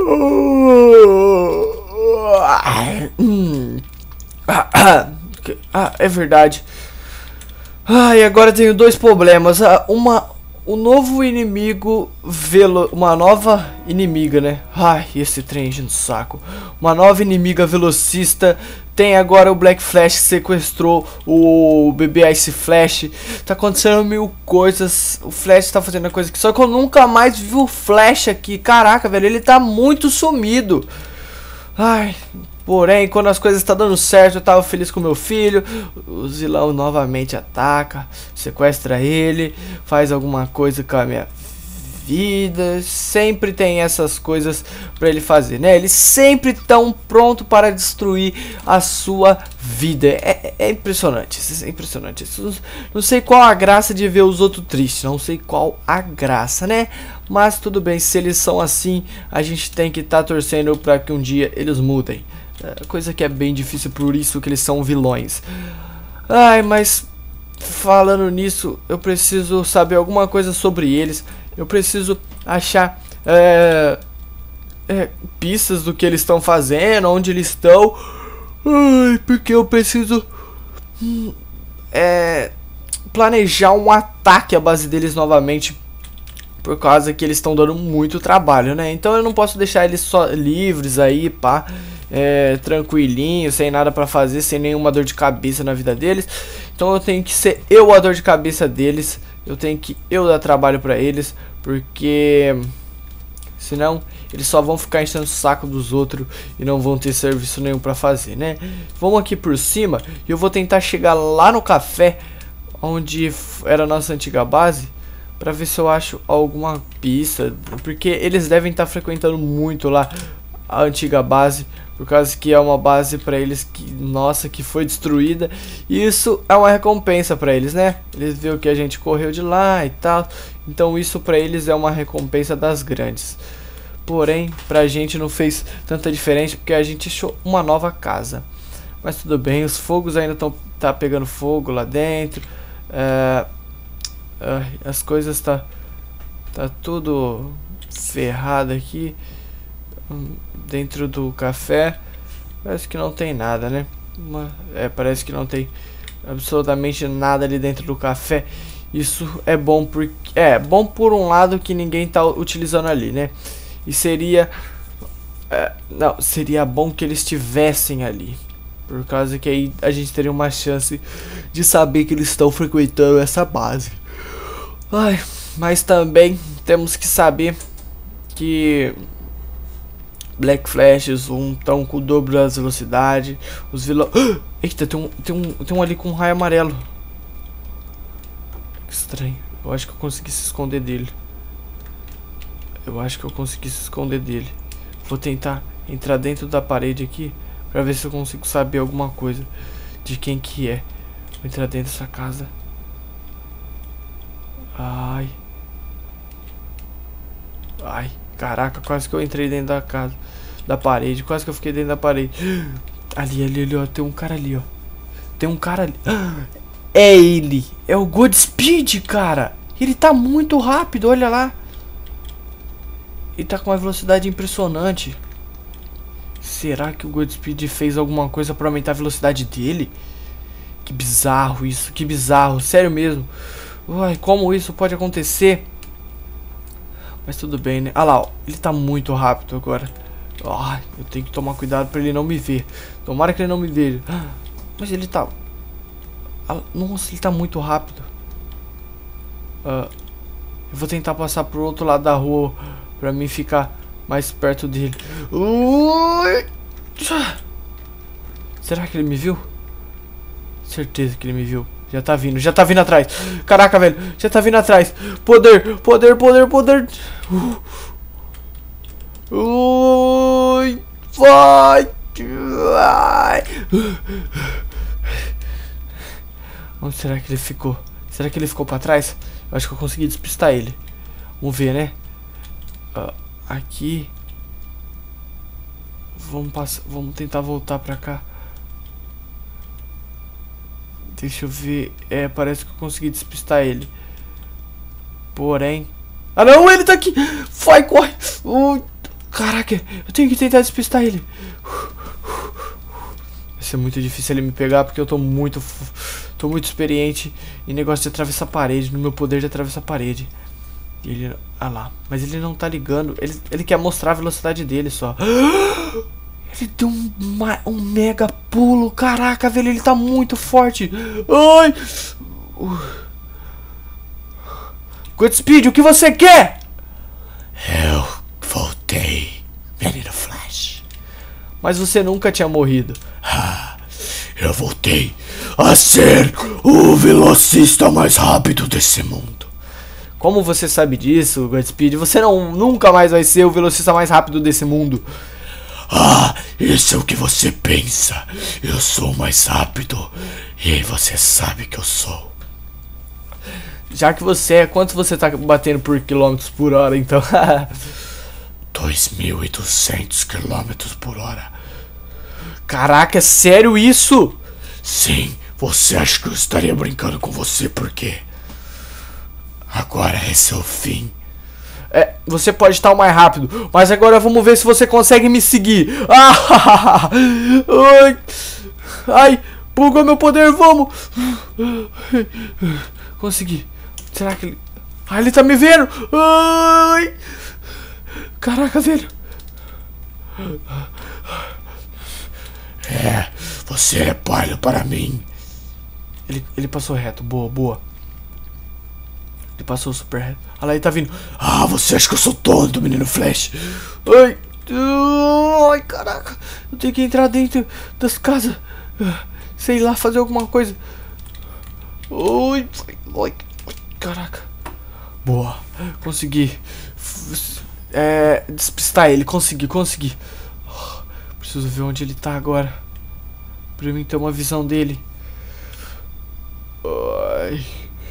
É verdade. E agora eu tenho dois problemas. O novo inimigo uma nova inimiga, né? Ai, esse trem enchendo o saco. Uma nova inimiga velocista. Tem agora o Black Flash que sequestrou o bebê Ice Flash. Tá acontecendo mil coisas. O Flash tá fazendo a coisa aqui. Só que eu nunca mais vi o Flash aqui. Caraca, velho, ele tá muito sumido. Ai, porém, quando as coisas estão dando certo, eu tava feliz com meu filho. O vilão novamente ataca, sequestra ele, faz alguma coisa com a minha vida. Sempre tem essas coisas pra ele fazer, né? Eles sempre estão pronto para destruir a sua vida. É impressionante, é impressionante. Não sei qual a graça de ver os outros tristes, não sei qual a graça, né? Mas tudo bem, se eles são assim, a gente tem que estar torcendo para que um dia eles mudem. Coisa que é bem difícil, por isso que eles são vilões. Ai, mas falando nisso, eu preciso saber alguma coisa sobre eles. Eu preciso achar pistas do que eles estão fazendo, onde eles estão. Ai, porque eu preciso planejar um ataque à base deles novamente. Por causa que eles estão dando muito trabalho, né? Então eu não posso deixar eles só livres aí, pá, tranquilinhos, sem nada pra fazer, sem nenhuma dor de cabeça na vida deles. Então eu tenho que ser eu a dor de cabeça deles. Eu tenho que dar trabalho pra eles, porque senão eles só vão ficar enchendo o saco dos outros e não vão ter serviço nenhum pra fazer, né? Vamos aqui por cima e eu vou tentar chegar lá no café, onde era a nossa antiga base, pra ver se eu acho alguma pista, porque eles devem estar frequentando muito lá a antiga base, por causa que é uma base pra eles que, nossa, que foi destruída. E isso é uma recompensa pra eles, né? Eles viram que a gente correu de lá e tal, então isso pra eles é uma recompensa das grandes. Porém, pra gente não fez tanta diferença, porque a gente achou uma nova casa. Mas tudo bem, os fogos ainda tá pegando fogo lá dentro. As coisas tá tudo ferrado aqui dentro do café. Parece que não tem nada, né? Parece que não tem absolutamente nada ali dentro do café. Isso é bom porque bom por um lado que ninguém tá utilizando ali, né? E seria seria bom que eles estivessem ali, por causa que aí a gente teria uma chance de saber que eles estão frequentando essa base. Mas também temos que saber que Black Flash e Zoom estão com o dobro da velocidade. Os vilões... Eita, tem um ali com um raio amarelo. Que estranho. Eu acho que eu consegui se esconder dele. Vou tentar entrar dentro da parede aqui pra ver se eu consigo saber alguma coisa de quem que é. Vou entrar dentro dessa casa. Ai, caraca, quase que eu entrei dentro da casa, da parede, quase que eu fiquei dentro da parede. Ali, ó, tem um cara ali, ó. É ele, é o Godspeed, cara. Ele tá muito rápido, olha lá. Ele tá com uma velocidade impressionante. Será que o Godspeed fez alguma coisa pra aumentar a velocidade dele? Que bizarro isso, que bizarro, sério mesmo. Como isso pode acontecer? Mas tudo bem, né? Ah lá, ó, ele tá muito rápido agora. Eu tenho que tomar cuidado pra ele não me ver. Tomara que ele não me veja. Mas ele tá... Nossa, ele tá muito rápido. Eu vou tentar passar pro outro lado da rua pra mim ficar mais perto dele. Será que ele me viu? Certeza que ele me viu. Já tá vindo atrás. Caraca, velho, já tá vindo atrás. Poder. Vai. Onde será que ele ficou? Será que ele ficou pra trás? Eu acho que eu consegui despistar ele. Vamos ver, né? Aqui. Vamos tentar voltar pra cá. Deixa eu ver. Parece que eu consegui despistar ele. Porém... Ah não, ele tá aqui. Vai, corre. Caraca, eu tenho que tentar despistar ele. Vai ser muito difícil ele me pegar porque eu tô muito experiente em negócio de atravessar a parede, no meu poder de atravessar a parede. E ele, ah lá, mas ele não tá ligando, ele quer mostrar a velocidade dele só. Ele deu um mega pulo, caraca, velho, ele tá muito forte. Ai! Godspeed, o que você quer? Eu voltei, Menino Flash. Mas você nunca tinha morrido. Eu voltei a ser o velocista mais rápido desse mundo. Como você sabe disso, Godspeed? Você nunca mais vai ser o velocista mais rápido desse mundo. Isso é o que você pensa. Eu sou mais rápido. E você sabe que eu sou. Já que você é, quanto você tá batendo por quilômetros por hora, então? 2.200 quilômetros por hora. Caraca, é sério isso? Sim, você acha que eu estaria brincando com você porque agora é seu fim. É, você pode estar o mais rápido, mas agora vamos ver se você consegue me seguir. Ai, ai, bugou meu poder, vamos. Consegui. Será que ele... Ah, ele tá me vendo. Ai, caraca, velho. Você é palha para mim. Ele passou reto, boa. Ele passou super reto. Olha lá, ele tá vindo. Você acha que eu sou tonto, Menino Flash? Ai, caraca. Eu tenho que entrar dentro das casas. Sei lá, fazer alguma coisa. Ai, caraca. Boa, consegui. Despistar ele, consegui. Preciso ver onde ele tá agora, pra mim ter uma visão dele. Ai,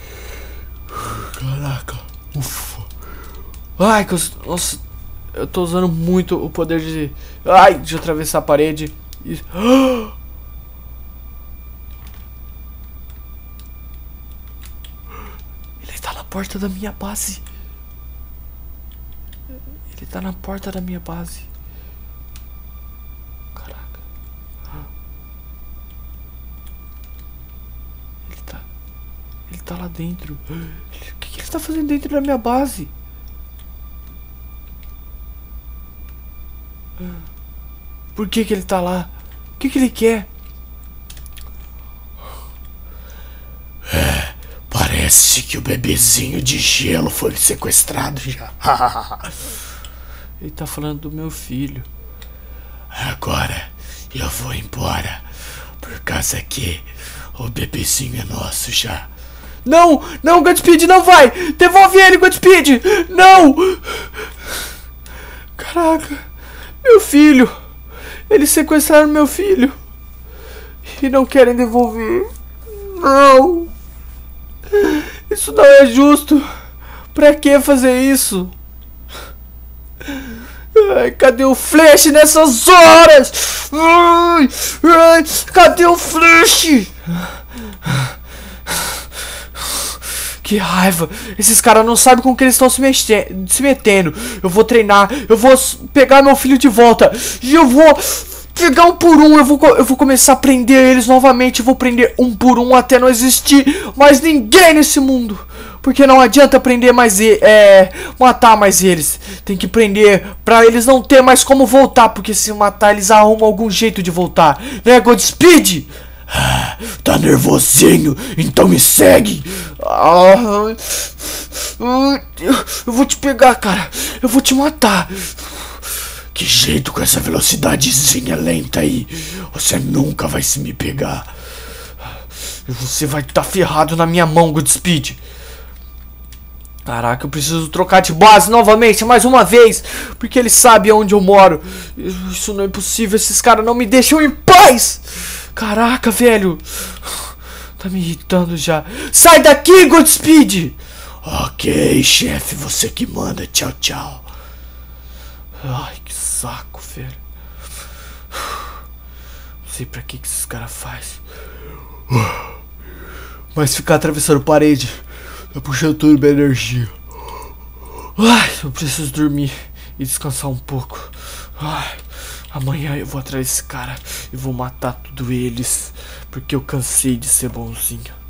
caraca. Ufa. Ai, nossa, eu tô usando muito o poder de atravessar a parede. Ele tá na porta da minha base. Ele tá na porta da minha base. Caraca. Ele tá lá dentro. O que ele tá fazendo dentro da minha base? Por que ele tá lá? O que ele quer? Parece que o bebezinho de gelo foi sequestrado já. Ele tá falando do meu filho. Agora eu vou embora, por causa que o bebezinho é nosso já. Não, Godspeed, não vai! Devolve ele, Godspeed! Não! Caraca, meu filho! Eles sequestraram meu filho e não querem devolver. Não! Isso não é justo. Pra que fazer isso? Ai, cadê o Flash nessas horas? Ai, cadê o Flash? Que raiva. Esses caras não sabem com que eles estão se metendo. Eu vou treinar. Eu vou pegar meu filho de volta. E eu vou pegar um por um. Eu vou começar a prender eles novamente. Eu vou prender um por um até não existir mais ninguém nesse mundo. Porque não adianta prender mais matar mais eles. Tem que prender pra eles não ter mais como voltar. Porque se matar eles arrumam algum jeito de voltar. Né, Godspeed? Tá nervosinho, então me segue. Eu vou te pegar, cara. Eu vou te matar. Que jeito com essa velocidadezinha lenta aí. Você nunca vai se me pegar. Você vai estar ferrado na minha mão, Godspeed. Caraca, eu preciso trocar de base novamente, mais uma vez. Porque ele sabe onde eu moro. Isso não é possível, esses caras não me deixam em paz. Caraca, velho. Tá me irritando já. Sai daqui, Godspeed. Ok, chefe, você que manda. Tchau, tchau. Ai, que saco, velho. Não sei pra que esses caras fazem. Mas ficar atravessando parede tá puxando toda minha energia. Ai, eu preciso dormir e descansar um pouco. Ai, amanhã eu vou atrás desse cara e vou matar tudo eles, porque eu cansei de ser bonzinho.